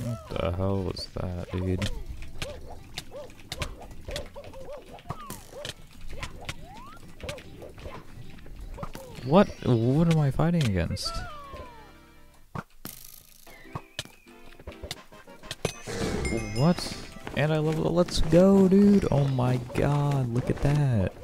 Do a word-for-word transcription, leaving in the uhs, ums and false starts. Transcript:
What the hell was that, dude? What? What am I fighting against? What? And I level. Let's go, dude! Oh my god! Look at that!